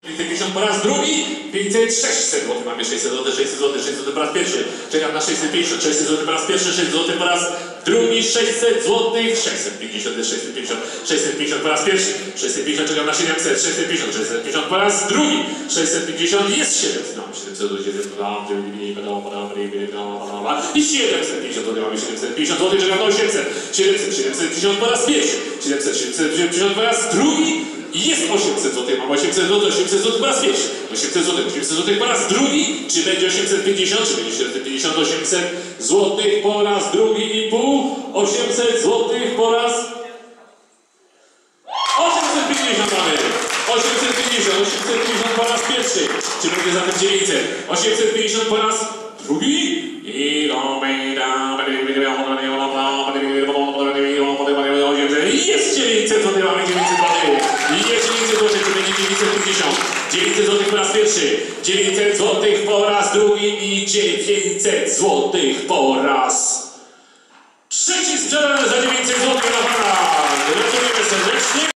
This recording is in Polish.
550 po raz drugi, 500, 600 zł, mamy 600 zł, 600 zł, 600 zł po raz pierwszy, czekam na 650, 600 zł po raz pierwszy, 600 zł po raz drugi, 600 zł, 650, 650, 650 po raz pierwszy, 650, czekam na 700, 650, 650 po raz drugi, 650, jest 700, mamy 700 zł, i 750 zł, mamy 750 zł, czekam na 800, 700, 750 po raz pierwszy, 700, 750 po raz drugi, i jest 800 zł, mam 800 zł, 800 zł po raz pierwszy, 800 zł, 800 zł po raz drugi, czy będzie 850, czy będzie 750, 800 zł po raz drugi i pół, 800 zł po raz 850 mamy, 850, 850 po raz pierwszy, czy będzie zatem 900, 850 po raz drugi i jest 900 zł, mamy 900 zł. I jest 900 zł, to będzie 950. 900 zł po raz pierwszy, 900 zł po raz drugi i 900 zł po raz trzeci sprzedane za 900 zł na pana. Gratulujemy serdecznie.